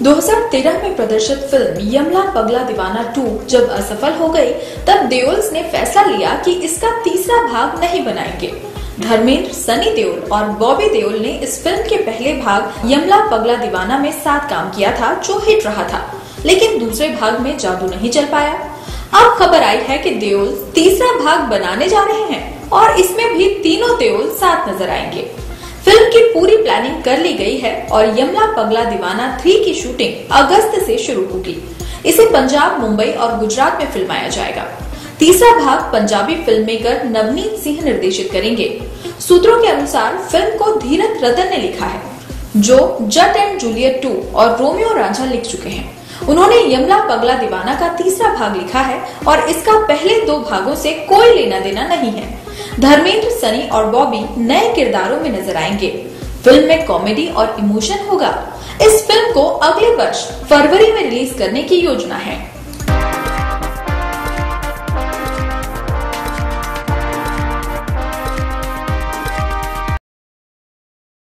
2013 में प्रदर्शित फिल्म यमला पगला दीवाना 2 जब असफल हो गई, तब देओल ने फैसला लिया कि इसका तीसरा भाग नहीं बनाएंगे। धर्मेंद्र, सनी देओल और बॉबी देओल ने इस फिल्म के पहले भाग यमला पगला दीवाना में साथ काम किया था, जो हिट रहा था, लेकिन दूसरे भाग में जादू नहीं चल पाया। अब खबर आई है कि देओल तीसरा भाग बनाने जा रहे हैं और इसमें भी तीनों देओल साथ नजर आएंगे। फिल्म की पूरी प्लानिंग कर ली गई है और यमला पगला दीवाना 3 की शूटिंग अगस्त से शुरू होगी। इसे पंजाब, मुंबई और गुजरात में फिल्माया जाएगा। तीसरा भाग पंजाबी फिल्म मेकर नवनीत सिंह निर्देशित करेंगे। सूत्रों के अनुसार फिल्म को धीरथ रतन ने लिखा है, जो जट एंड जूलियट 2 और रोमियो रांझा लिख चुके हैं। उन्होंने यमला पगला दीवाना का तीसरा भाग लिखा है और इसका पहले 2 भागों से कोई लेना देना नहीं है। धर्मेंद्र, सनी और बॉबी नए किरदारों में नजर आएंगे। फिल्म में कॉमेडी और इमोशन होगा। इस फिल्म को अगले वर्ष फरवरी में रिलीज करने की योजना है।